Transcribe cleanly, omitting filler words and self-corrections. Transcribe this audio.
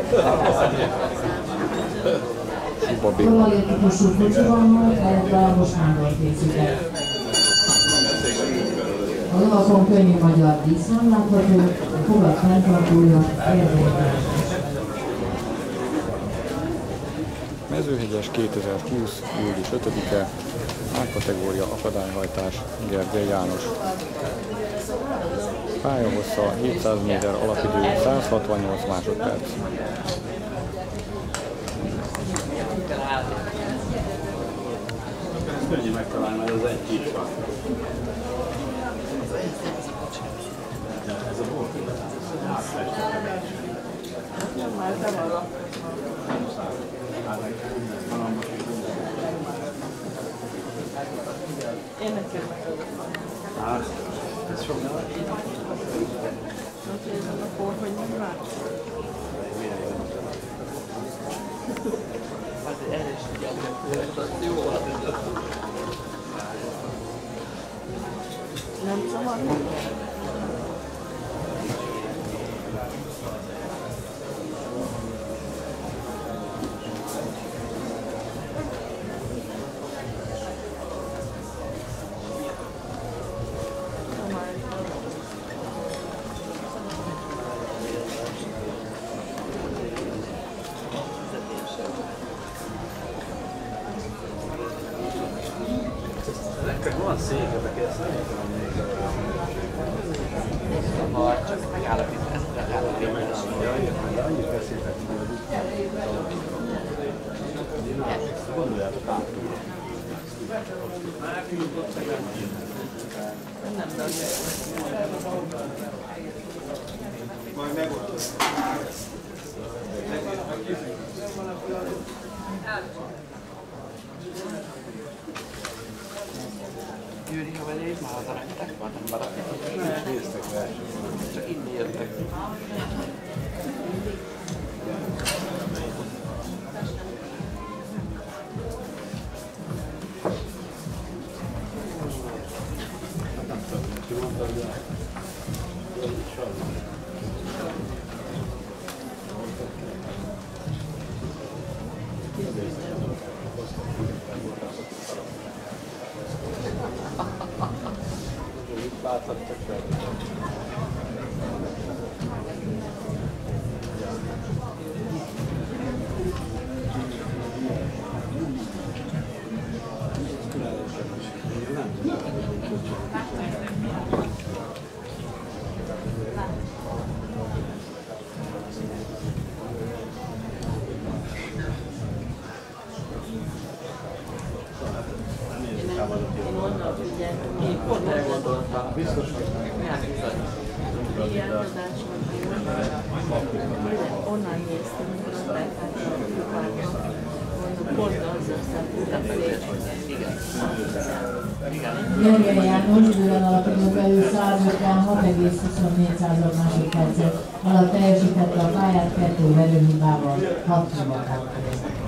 Valahogy típusú kocsi van majd, helyette most Nándor készített. A lovakon könnyű magyar díszvan látható, a fogad fenntartója érzékes. Mezőhegyes 2020. július 5-e, A-kategória akadályhajtás, Gergely János. Pályahossza 700 méter, alapidő 168 másodperc. Könnyű megtalálni, mert az egy kis van. Ez a volt. Nem, már nem arra. Én nekem megadom. Ez sok nem? Most nézem akkor, hogy mi már. Hát erre is jó volt. Nem szabad? Van széketek, ezt nem tudom még. Ha csak megállapítani, ezt megállapítani. De annyit beszéltek majd. Gondoljátok át. Nem, de majd megoldom. Győri, ha veled már az aranyták van, nem maradtak. Nem néztek versenyt. Csak inni jöttek. Láthattak fel. Én onnan figyeltem, én pont erre gondoltam. Biztos, hogy Ilyen adás onnan néztem, amikor azt beláttam a kupákban. Mondom, pont azzal szemben. Igen. Gergely János időben alapító belül 156,24 másodpercet alatt teljesítette a pályát 2 verőhibával 6 hibát.